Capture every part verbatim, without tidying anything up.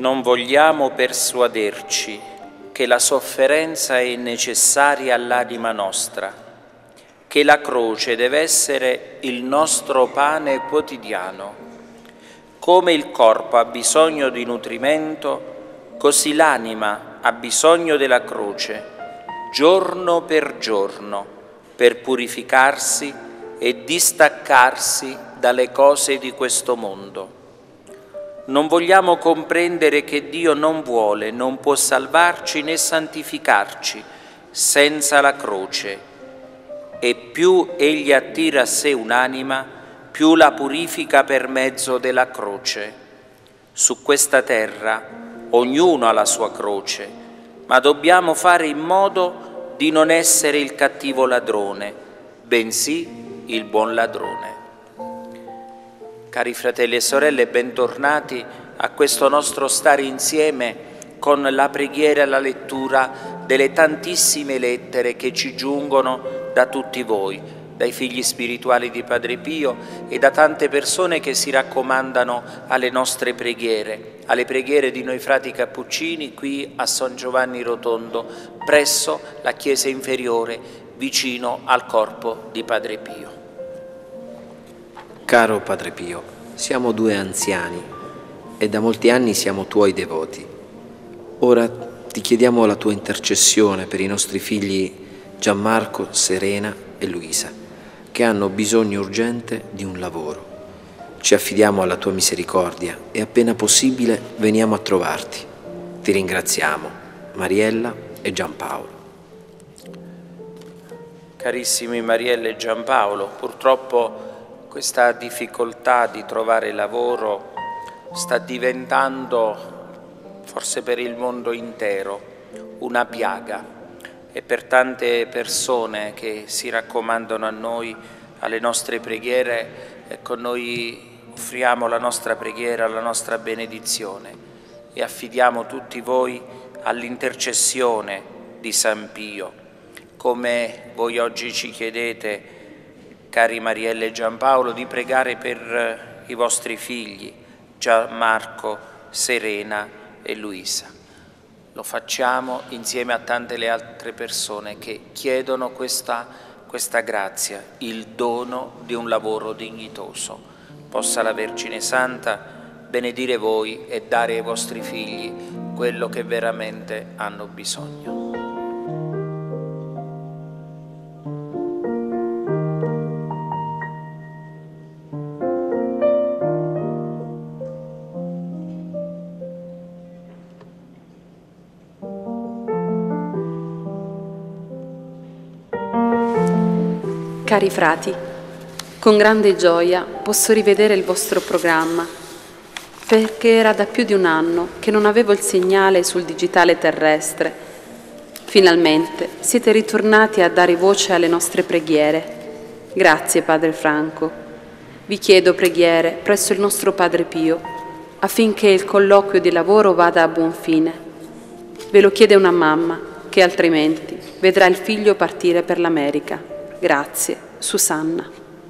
non vogliamo persuaderci che la sofferenza è necessaria all'anima nostra, che la croce deve essere il nostro pane quotidiano. Come il corpo ha bisogno di nutrimento, così l'anima ha bisogno della croce, giorno per giorno, per purificarsi e distaccarsi dalle cose di questo mondo. Non vogliamo comprendere che Dio non vuole, non può salvarci né santificarci senza la croce, e più Egli attira a sé un'anima, più la purifica per mezzo della croce. Su questa terra ognuno ha la sua croce, ma dobbiamo fare in modo di non essere il cattivo ladrone, bensì il buon ladrone. Cari fratelli e sorelle, bentornati a questo nostro stare insieme con la preghiera e la lettura delle tantissime lettere che ci giungono da tutti voi, dai figli spirituali di Padre Pio e da tante persone che si raccomandano alle nostre preghiere, alle preghiere di noi frati cappuccini qui a San Giovanni Rotondo, presso la chiesa inferiore, vicino al corpo di Padre Pio. Caro Padre Pio, siamo due anziani e da molti anni siamo tuoi devoti. Ora ti chiediamo la tua intercessione per i nostri figli Gianmarco, Serena e Luisa, che hanno bisogno urgente di un lavoro. Ci affidiamo alla tua misericordia e appena possibile veniamo a trovarti. Ti ringraziamo, Mariella e Giampaolo. Carissimi Mariella e Giampaolo, purtroppo questa difficoltà di trovare lavoro sta diventando, forse per il mondo intero, una piaga, e per tante persone che si raccomandano a noi, alle nostre preghiere, ecco, noi offriamo la nostra preghiera, la nostra benedizione e affidiamo tutti voi all'intercessione di San Pio, come voi oggi ci chiedete, cari Mariella e Giampaolo, di pregare per i vostri figli, Gianmarco, Serena e Luisa. Lo facciamo insieme a tante le altre persone che chiedono questa, questa grazia, il dono di un lavoro dignitoso. Possa la Vergine Santa benedire voi e dare ai vostri figli quello che veramente hanno bisogno. Cari frati, con grande gioia posso rivedere il vostro programma, perché era da più di un anno che non avevo il segnale sul digitale terrestre. Finalmente siete ritornati a dare voce alle nostre preghiere. Grazie, Padre Franco. Vi chiedo preghiere presso il nostro Padre Pio, affinché il colloquio di lavoro vada a buon fine. Ve lo chiede una mamma, che altrimenti vedrà il figlio partire per l'America. Grazie, Susanna.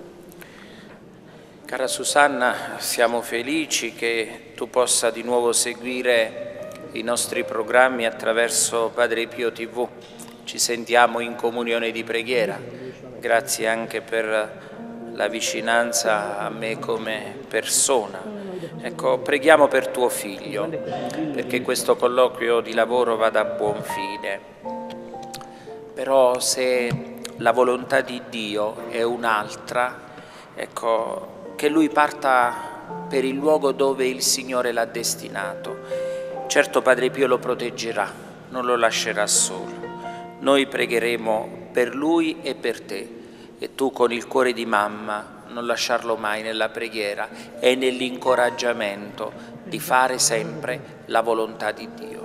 Cara Susanna, siamo felici che tu possa di nuovo seguire i nostri programmi attraverso Padre Pio tivù. Ci sentiamo in comunione di preghiera. Grazie anche per la vicinanza a me come persona. Ecco, preghiamo per tuo figlio, perché questo colloquio di lavoro vada a buon fine. Però se la volontà di Dio è un'altra, ecco, che lui parta per il luogo dove il Signore l'ha destinato. Certo Padre Pio lo proteggerà, non lo lascerà solo. Noi pregheremo per lui e per te, e tu con il cuore di mamma non lasciarlo mai nella preghiera e nell'incoraggiamento di fare sempre la volontà di Dio.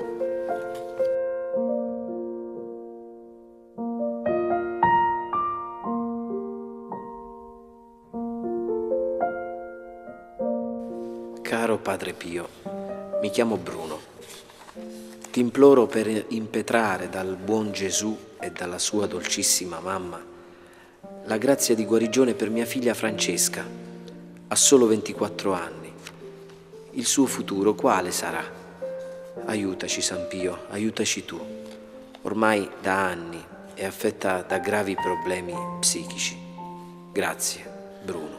Caro Padre Pio, mi chiamo Bruno. Ti imploro per impetrare dal buon Gesù e dalla sua dolcissima mamma la grazia di guarigione per mia figlia Francesca, ha solo ventiquattro anni. Il suo futuro quale sarà? Aiutaci, San Pio, aiutaci tu. Ormai da anni è affetta da gravi problemi psichici. Grazie, Bruno.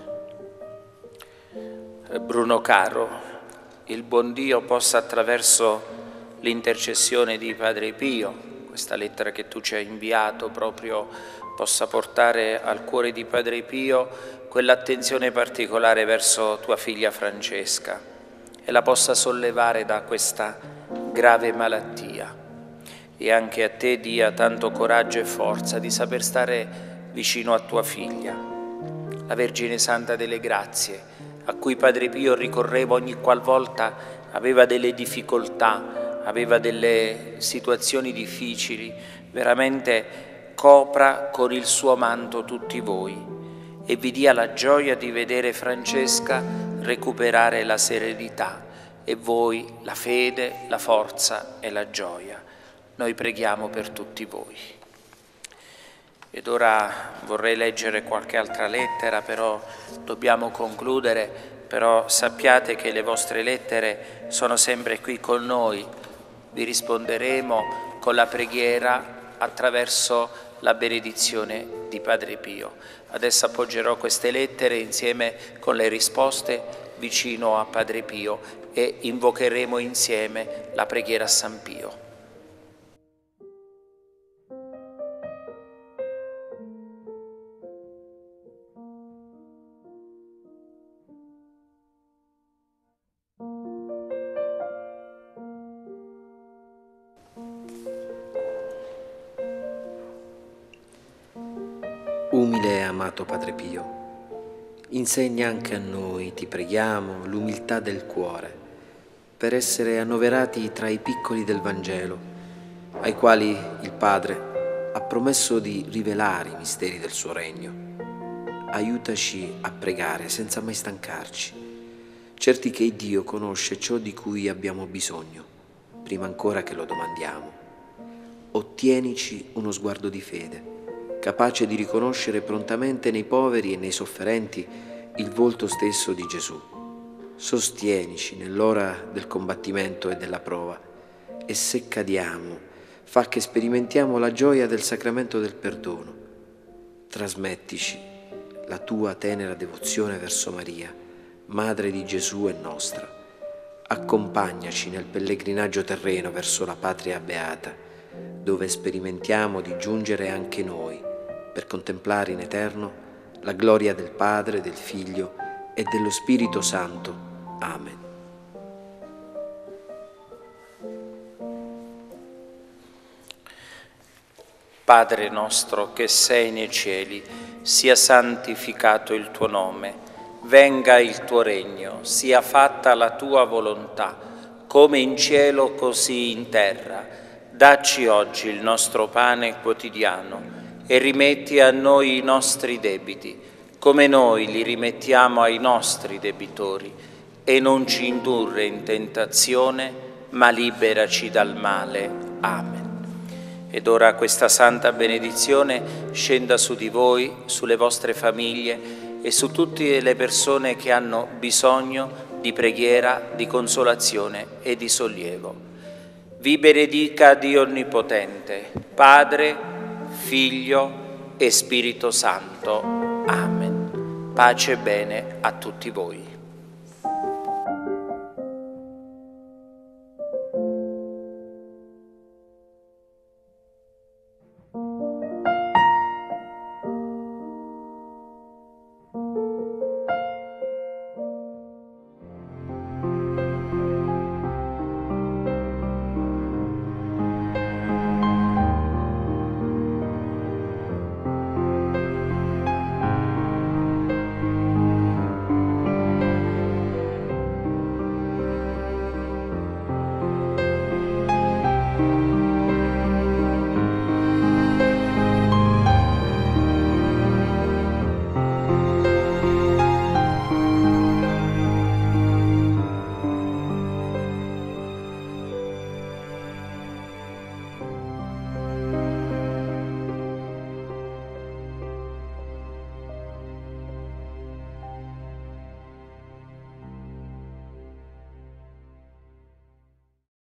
Bruno caro, il buon Dio possa, attraverso l'intercessione di Padre Pio, questa lettera che tu ci hai inviato proprio, possa portare al cuore di Padre Pio quell'attenzione particolare verso tua figlia Francesca e la possa sollevare da questa grave malattia. E anche a te dia tanto coraggio e forza di saper stare vicino a tua figlia. La Vergine Santa delle Grazie, a cui Padre Pio ricorreva ogni qualvolta aveva delle difficoltà, aveva delle situazioni difficili, veramente copra con il suo manto tutti voi e vi dia la gioia di vedere Francesca recuperare la serenità e voi la fede, la forza e la gioia. Noi preghiamo per tutti voi. Ed ora vorrei leggere qualche altra lettera, però dobbiamo concludere, però sappiate che le vostre lettere sono sempre qui con noi. Vi risponderemo con la preghiera attraverso la benedizione di Padre Pio. Adesso appoggerò queste lettere insieme con le risposte vicino a Padre Pio e invocheremo insieme la preghiera a San Pio. Umile e amato Padre Pio, insegna anche a noi, ti preghiamo, l'umiltà del cuore, per essere annoverati tra i piccoli del Vangelo, ai quali il Padre ha promesso di rivelare i misteri del suo regno. Aiutaci a pregare senza mai stancarci, certi che Dio conosce ciò di cui abbiamo bisogno, prima ancora che lo domandiamo. Ottienici uno sguardo di fede, capace di riconoscere prontamente nei poveri e nei sofferenti il volto stesso di Gesù. Sostienici nell'ora del combattimento e della prova e se cadiamo, fa che sperimentiamo la gioia del sacramento del perdono. Trasmettici la tua tenera devozione verso Maria, Madre di Gesù e nostra. Accompagnaci nel pellegrinaggio terreno verso la patria beata, dove sperimentiamo di giungere anche noi per contemplare in eterno la gloria del Padre, del Figlio e dello Spirito Santo. Amen. Padre nostro che sei nei cieli, sia santificato il tuo nome, venga il tuo regno, sia fatta la tua volontà, come in cielo così in terra. Dacci oggi il nostro pane quotidiano e rimetti a noi i nostri debiti, come noi li rimettiamo ai nostri debitori, e non ci indurre in tentazione, ma liberaci dal male. Amen. Ed ora questa santa benedizione scenda su di voi, sulle vostre famiglie e su tutte le persone che hanno bisogno di preghiera, di consolazione e di sollievo. Vi benedica Dio Onnipotente, Padre, Figlio e Spirito Santo. Amen. Pace e bene a tutti voi.